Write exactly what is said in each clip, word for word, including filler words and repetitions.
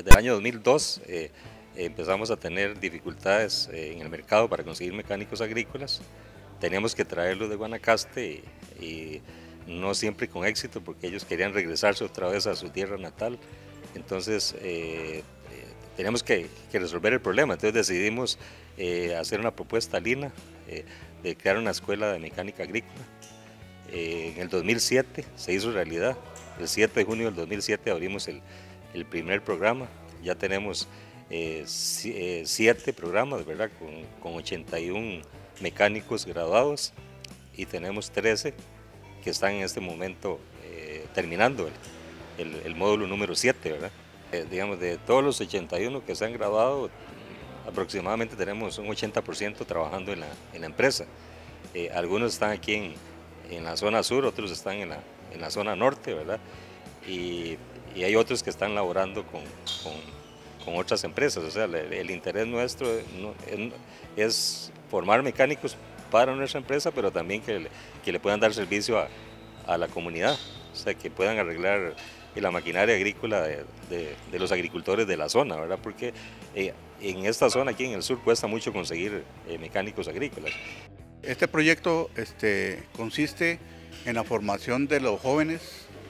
desde el año dos mil dos eh, empezamos a tener dificultades eh, en el mercado para conseguir mecánicos agrícolas. Teníamos que traerlos de Guanacaste y, y no siempre con éxito porque ellos querían regresarse otra vez a su tierra natal. Entonces eh, eh, teníamos que, que resolver el problema, entonces decidimos eh, hacer una propuesta al I N A eh, de crear una escuela de mecánica agrícola. Eh, en el dos mil siete se hizo realidad, el siete de junio del dos mil siete abrimos el, el primer programa, ya tenemos eh, siete programas, ¿verdad? Con, con ochenta y uno mecánicos graduados y tenemos trece que están en este momento eh, terminando el, el, el módulo número siete, ¿verdad? Eh, digamos, de todos los ochenta y uno que se han graduado, aproximadamente tenemos un ochenta por ciento trabajando en la, en la empresa. Eh, algunos están aquí en, en la zona sur, otros están en la, en la zona norte, ¿verdad? Y, y hay otros que están laborando con, con, con otras empresas. O sea, el, el interés nuestro no, es, es formar mecánicos para nuestra empresa, pero también que le, que le puedan dar servicio a, a la comunidad, o sea, que puedan arreglar la maquinaria agrícola de, de, de los agricultores de la zona, ¿verdad? Porque eh, en esta zona aquí en el sur cuesta mucho conseguir eh, mecánicos agrícolas. Este proyecto este, consiste en la formación de los jóvenes,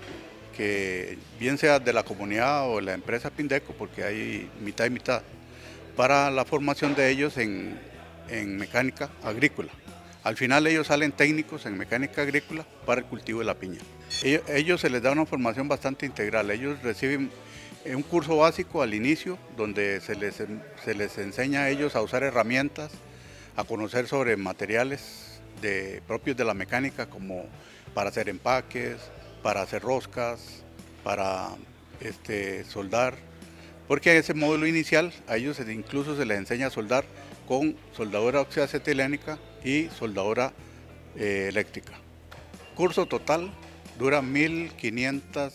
que bien sea de la comunidad o de la empresa Pindeco, porque hay mitad y mitad, para la formación de ellos en, en mecánica agrícola. Al final ellos salen técnicos en mecánica agrícola para el cultivo de la piña. Ellos, ellos se les da una formación bastante integral, ellos reciben un curso básico al inicio, donde se les, se les enseña a ellos a usar herramientas, a conocer sobre materiales de, propios de la mecánica, como para hacer empaques, para hacer roscas, para este, soldar, porque en ese módulo inicial a ellos incluso se les enseña a soldar con soldadura oxiacetilénica y soldadura eh, eléctrica. Curso total dura mil quinientas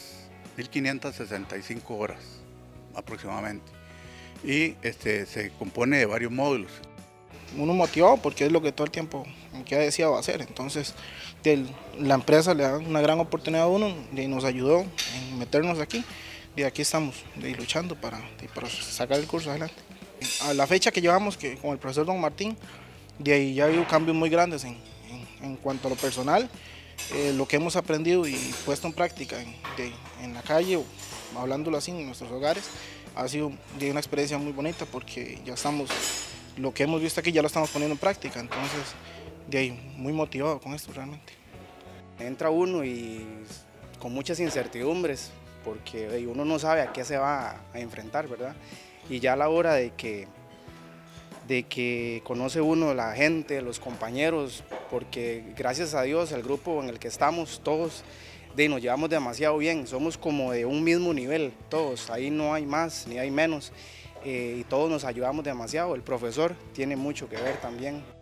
sesenta y cinco horas aproximadamente y este, se compone de varios módulos. Uno motivado porque es lo que todo el tiempo que ha deseado hacer, entonces del, la empresa le da una gran oportunidad a uno y nos ayudó en meternos aquí y aquí estamos de, luchando para, de, para sacar el curso adelante. A la fecha que llevamos que, con el profesor Don Martín, de ahí ya ha habido cambios muy grandes en, en, en cuanto a lo personal, eh, lo que hemos aprendido y puesto en práctica en, de, en la calle, o hablándolo así en nuestros hogares, ha sido de una experiencia muy bonita porque ya estamos, lo que hemos visto aquí ya lo estamos poniendo en práctica, entonces de ahí muy motivado con esto realmente. Entra uno y con muchas incertidumbres porque uno no sabe a qué se va a enfrentar, ¿verdad? Y ya a la hora de que, de que conoce uno la gente, los compañeros, porque gracias a Dios el grupo en el que estamos todos de, nos llevamos demasiado bien, somos como de un mismo nivel todos, ahí no hay más ni hay menos. Eh, y todos nos ayudamos demasiado, el profesor tiene mucho que ver también.